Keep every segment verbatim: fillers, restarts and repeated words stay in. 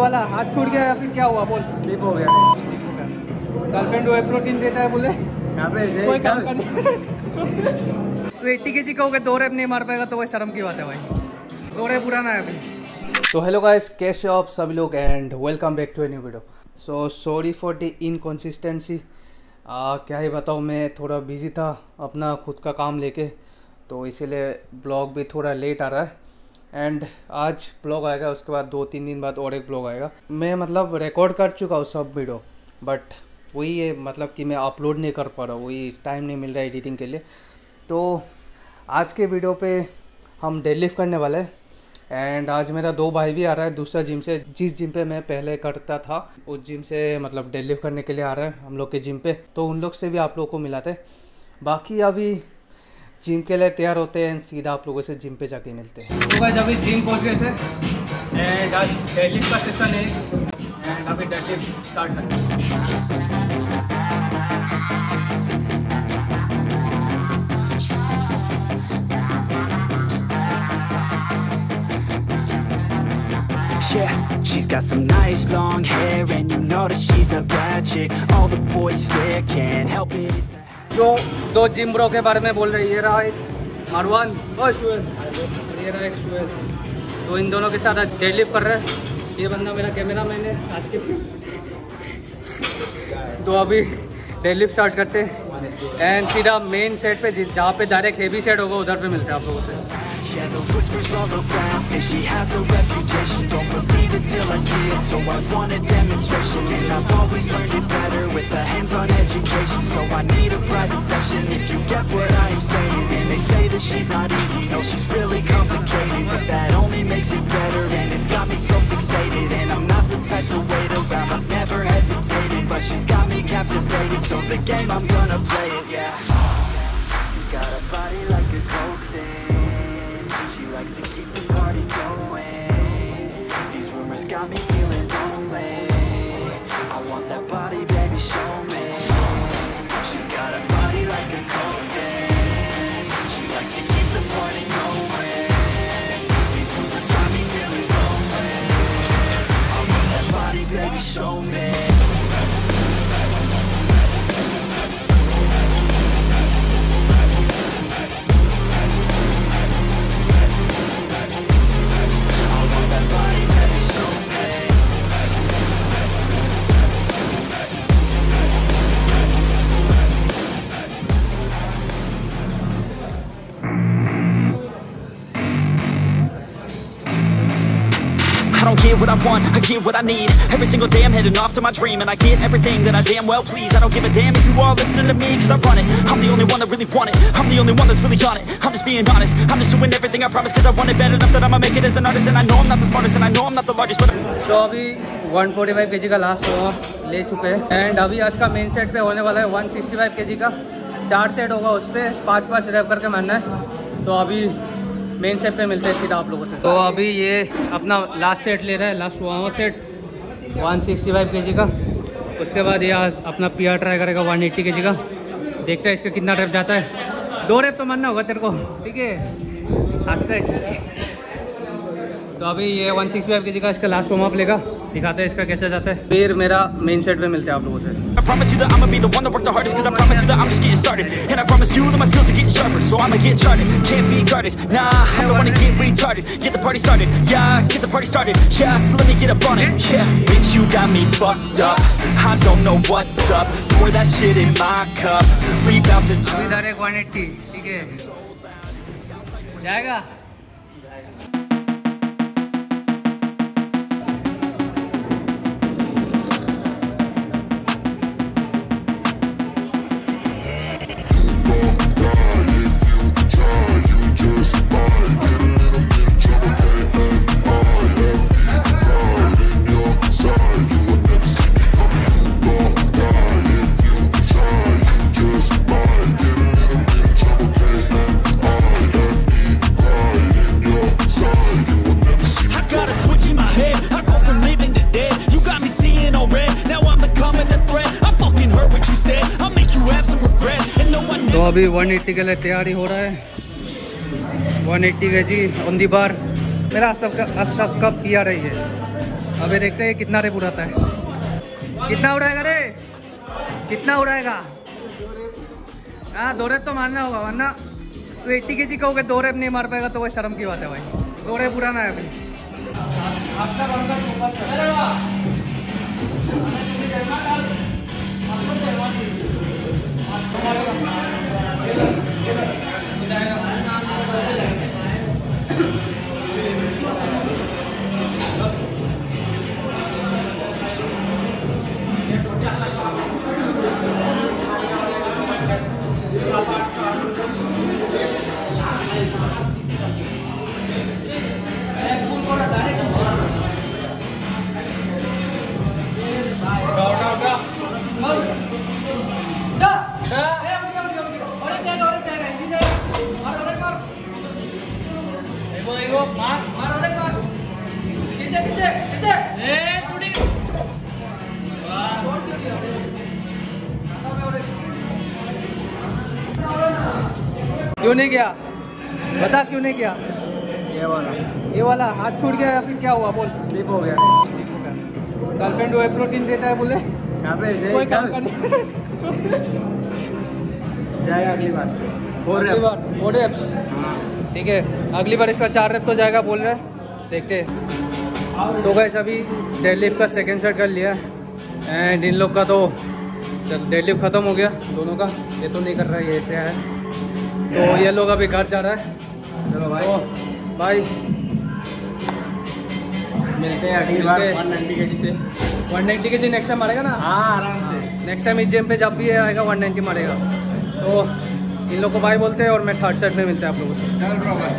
वाला हाथ छूट गया या फिर क्या हुआ बोल? स्लिप हो गया। गर्लफ्रेंड वो प्रोटीन देता है बोले यहाँ पे कोई काम करनी। एट्टी के जी का हो गया, दो रेप नहीं मार पाएगा तो वही शर्म की बात है भाई, दो रेप पुराना है अभी। तो हेलो गाइस, कैसे हो आप सभी लोग and welcome back to a new video. So sorry for the inconsistency, क्या ही बताऊँ, मैं थोड़ा बिजी था अपना खुद का काम लेके, तो इसीलिए ब्लॉग भी थोड़ा लेट आ रहा है। एंड आज ब्लॉग आएगा, उसके बाद दो तीन दिन बाद और एक ब्लॉग आएगा। मैं मतलब रिकॉर्ड कर चुका हूँ सब वीडियो, बट वही है मतलब कि मैं अपलोड नहीं कर पा रहा हूँ, वही टाइम नहीं मिल रहा है एडिटिंग के लिए। तो आज के वीडियो पे हम डेडलिफ्ट करने वाले हैं। एंड आज मेरा दो भाई भी आ रहा है दूसरा जिम से, जिस जिम पे मैं पहले करता था उस जिम से मतलब डेडलिफ्ट करने के लिए आ रहा है हम लोग के जिम पे, तो उन लोग से भी आप लोग को मिलाते। बाकी अभी जिम के लिए तैयार होते हैं, सीधा आप लोगों से जिम पे जाके मिलते हैं। तो गाइस अभी जिम पहुंच गए थे एंड आज डेडलिफ्ट का सेशन है एंड अभी डेडलिफ्ट स्टार्ट करते हैं। Yeah, she's got some nice long hair and you know that she's a bad chick. All the boys stare, can't help it. It's a... जो दो जिम ब्रो के बारे में बोल रही है, ये रहा एक मारवान और सुहेल, ये रहा एक सुहेल, तो इन दोनों के साथ आज डेडलिफ्ट कर रहे हैं। ये बंदा मेरा कैमरा मैन है आज के। तो अभी डेडलिफ्ट स्टार्ट करते हैं एंड सीधा मेन सेट पे, जहाँ पे डायरेक्ट हेवी सेट होगा उधर पे मिलते हैं आप लोगों से। Yeah, the whispers all around say she has a reputation. Don't believe it till I see it, so I want a demonstration. And I've always learned it better with a hands-on education. So I need a private session if you get what I am saying. And they say that she's not easy, no, she's really complicated, but that only makes it better. And it's got me so fixated, and I'm not the type to wait around. I've never hesitated, but she's got me captivated. So the game, I'm gonna play it, yeah. You got a body like a coke thing. Like to keep the party going. These rumors got me feeling lonely. I want that body, baby, show me. She's got a body like a coffin. She likes to keep the party going. These rumors got me feeling lonely. I want that body, baby, show me. I don't get what I want, I get what I need. Every single day I'm heading off to my dream. And I get everything that I damn well please. I don't give a damn if you all listening to me, cause I run it. I'm the only one that really want it. I'm the only one that's really on it. I'm just being honest, I'm just doing everything I promise, cause I want it bad enough that I'ma make it as an artist. And I know I'm not the smartest and I know I'm not the largest, but so अभी one forty-five KG का last होगा ले चुके हैं and अभी आज का main set पे होने वाला है one sixty-five केजी का। चार सेट होगा, उस पर पाँच पाँच रैप करके मारना है। तो अभी मेन सेट पे मिलते हैं सीधा आप लोगों से। तो अभी ये अपना लास्ट सेट ले रहा है, लास्ट वामा सेट one sixty-five केजी का। उसके बाद ये आज अपना पी आर ट्राई करेगा one eighty केजी का। देखते हैं इसका कितना रैप जाता है। दो रैप तो मानना होगा तेरे को, ठीक है? हंसते है। तो अभी ये one sixty-five केजी का इसका लास्ट वार्म अप लेगा, दिखाते हैं इसका कैसे जाता है। फिर मेरा मेन सेट पे मिलते हैं आप लोगों से। I promise you that I'ma be the one that worked the hardest, cause I promise you that I'm just getting started. And I promise you that my skills are getting sharper, so I'ma get charted. Can't be guarded, nah, I don't wanna get retarded. Get the party started, yeah, get the party started. Yeah, so let me get up on it, yeah. Bitch, you got me fucked up, I don't know what's up. Pour that shit in my cup, rebound to two. इधर एक one eighty, ठीक है? जाएगा? तो अभी one eighty के लिए तैयारी हो रहा है। one eighty KG on the bar. मेरा अस्टफ का अस्टफ का पी आ रही है। अबे देखते हैं कितना रेप उड़ाता है। कितना उड़ाएगा रे, कितना उड़ाएगा? हाँ दो रेप तो मारना होगा, वरना तो एट्टी के जी कहोगे दो रेप नहीं मार पाएगा तो वह शर्म की बात है भाई। दो रेप उड़ाना है अभी। आज का बनकर फोकस कर। क्यों नहीं किया बता, क्यों नहीं किया? ये वाला ये वाला हाथ छूट गया या फिर क्या हुआ बोल? स्लिप हो गया। गर्लफ्रेंड वो प्रोटीन देता है बोले यहाँ पे कोई काम का नहीं। जाएगा अगली बार फोर अगली बार फोर रेप्स। ठीक है अगली बार इसका चार रेप तो जाएगा बोल रहा है, देखते हैं। तो गाइस अभी डेडलिफ्ट का सेकंड सेट कर लिया एंड इन लोग का तो डेडलिफ्ट खत्म हो गया दोनों का। ये तो नहीं कर रहा है, ये ऐसे है। तो ये लोग अभी घर जा रहा है। चलो भाई तो भाई मिलते हैं अगली बार वन नाइन्टी के जी से। वन नाइन्टी के जी नेक्स्ट टाइम मारेगा ना? हाँ आराम से। नेक्स्ट टाइम इस जिम पे जब भी आएगा वन नाइन्टी मारेगा। तो इन लोग को बाय बोलते हैं और मैं थर्ड सेट में मिलते हैं आप लोगों से। चल ब्रो भाई।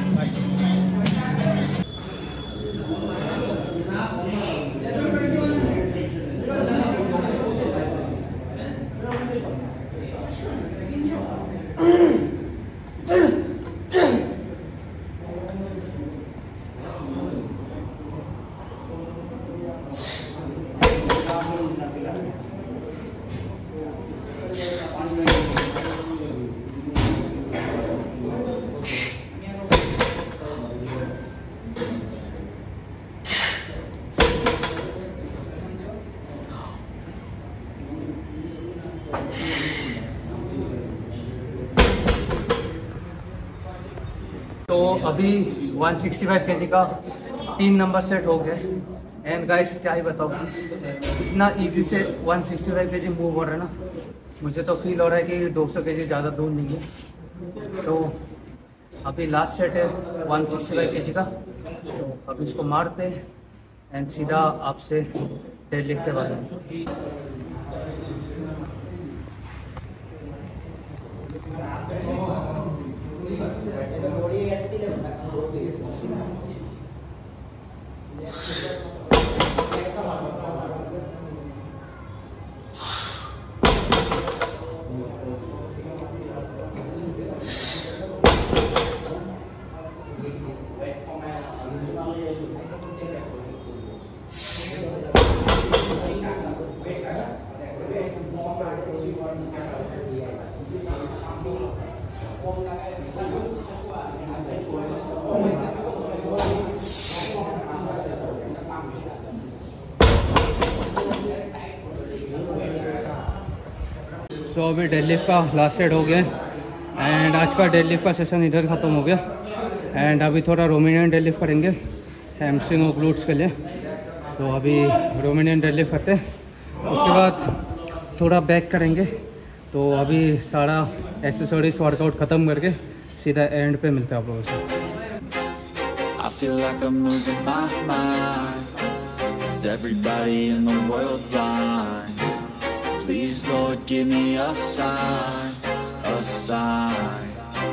तो अभी वन सिक्सटी फाइव केजी का तीन नंबर सेट हो गया एंड गाइस क्या ही बताओ, इतना इजी से one sixty five KG move हो रहा है ना। मुझे तो फील हो रहा है कि दो सौ केजी ज़्यादा दूर नहीं है। तो अभी लास्ट सेट है वन सिक्सटी फाइव केजी का, तो अभी इसको मारते एंड सीधा आपसे डेडलिफ्ट के बारे में। सो so, अभी डेडलिफ्ट का लास्ट सेट हो गया एंड आज का डेडलिफ्ट का सेशन इधर ख़त्म हो गया एंड अभी थोड़ा रोमेनियन डेडलिफ्ट करेंगे हैमस्ट्रिंग और ग्लूट्स के लिए। तो अभी रोमेनियन डेडलिफ्ट करते हैं, उसके बाद थोड़ा बैक करेंगे। तो अभी सारा एक्सरसाइज वर्कआउट ख़त्म करके सीधा एंड पे मिलते हैं आप लोगों से। I feel like I'm losing my mind. Is everybody in the world blind? Please, Lord, give me a sign, a sign.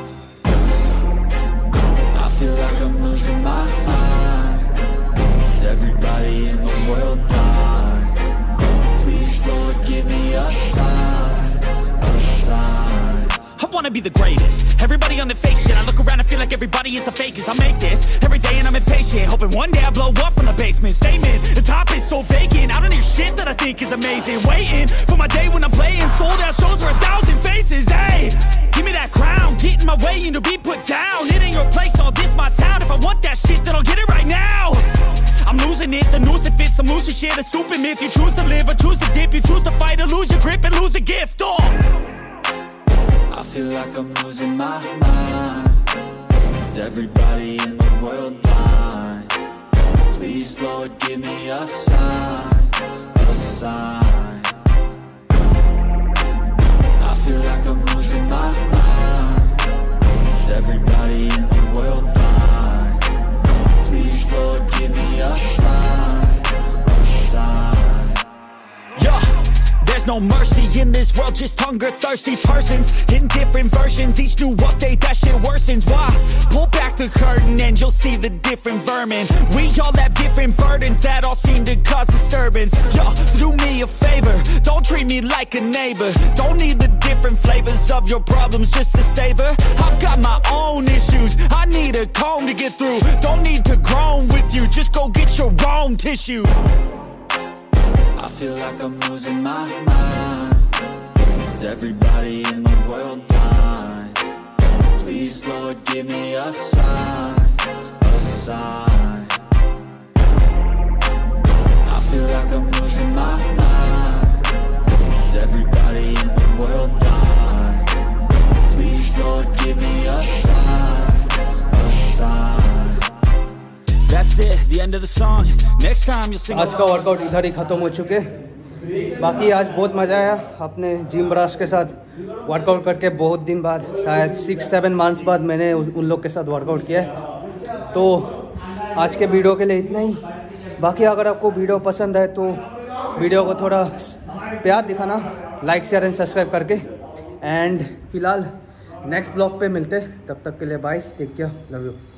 I feel like I'm losing my mind. Is everybody in the world blind? Please, Lord, give me a sign, a sign. I wanna be the greatest. Everybody on the fake shit. I look around and feel like everybody is the fakest. I make this every day and I'm impatient, hoping one day I blow up from the basement. Statement, the top is so vacant. I don't hear shit that I think is amazing. Waiting for my day when I'm playing sold out shows for a thousand faces. Hey, give me that crown, get in my way and to be put down. It ain't your place, no, this my town. If I want that shit, then I'll get it right now. I'm losing it, the noose it some lucid shit, a stupid myth. You choose to live or choose to dip. You choose to fight or lose your grip and lose a gift. Oh, I feel like I'm losing my mind. Is everybody in the world blind? Please, Lord, give me a sign, a sign. I feel like I'm losing my mind. Is everybody in the world blind? Please, Lord, give me a sign, a sign. yeah. There's no mercy in this world, just hunger-thirsty persons in different versions. Each new update, that shit worsens. Why? Pull back the curtain and you'll see the different vermin. We all have different burdens that all seem to cause disturbance. Yo, so do me a favor, don't treat me like a neighbor. Don't need the different flavors of your problems just to savor. I've got my own issues, I need a comb to get through. Don't need to groan with you, just go get your own tissue. I feel like I'm losing my mind. Is everybody in the world blind? Please, Lord, give me a sign, a sign. I feel like I'm losing my mind. Is everybody in the world blind? Please, Lord, give me a sign, a sign. That's it, the end of the song. Next time you'll sing आज का workout इधर ही ख़त्म हो चुके। बाकी आज बहुत मज़ा आया अपने जिम ब्रास के साथ वर्कआउट करके। बहुत दिन बाद, शायद सिक्स सेवन मंथ्स बाद मैंने उन लोग के साथ वर्कआउट किया है। तो आज के वीडियो के लिए इतना ही। बाकी अगर आपको वीडियो पसंद है तो वीडियो को थोड़ा प्यार दिखाना, लाइक शेयर एंड सब्सक्राइब करके। एंड फिलहाल नेक्स्ट ब्लॉग पे मिलते, तब तक के लिए bye, take care, love you.